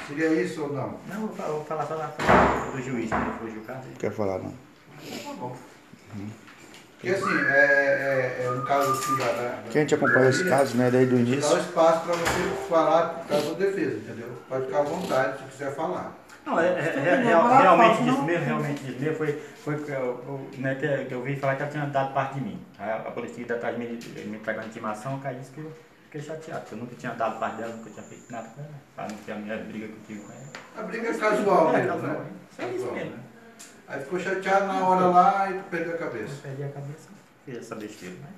Seria isso ou não? Não, vou falar só na frente do juiz, quando for julgar. Não quer falar, não. Tá bom. Porque assim, no caso assim, Que a gente acompanha esse caso, né, desde o dá o início. espaço para você falar por causa da defesa, entendeu? Pode ficar à vontade se quiser falar. Não, realmente isso mesmo, foi né, que eu vi falar que ela tinha dado parte de mim. Aí a polícia ainda atrás me entregou a intimação, aí disse que eu fiquei chateado, porque eu nunca tinha dado parte dela, nunca tinha feito nada com ela, para não ter a minha briga que eu tive com ela. A briga é casual mesmo, casual, né? é isso Casual, mesmo. né? Aí ficou chateado na hora lá e perdeu a cabeça. Eu perdi a cabeça, fiz essa besteira, né?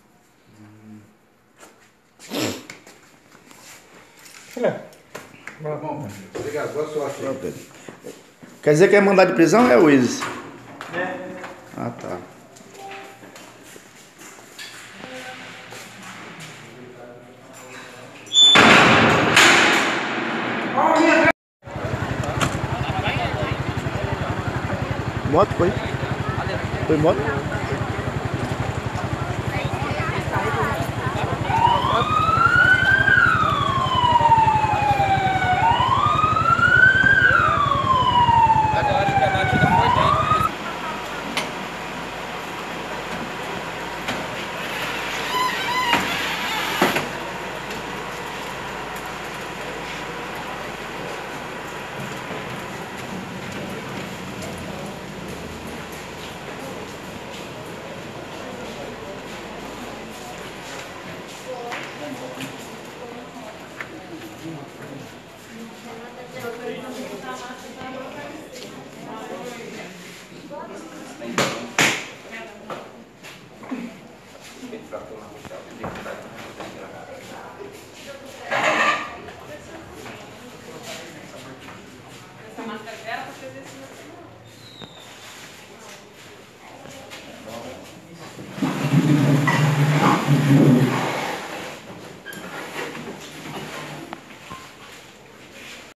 Tá bom, obrigado, boa sorte aí. Quer dizer que é mandado de prisão, é, Luiz? É. Ah, tá. Moto foi? Foi moto? Essa máscara dela pra fazer assim.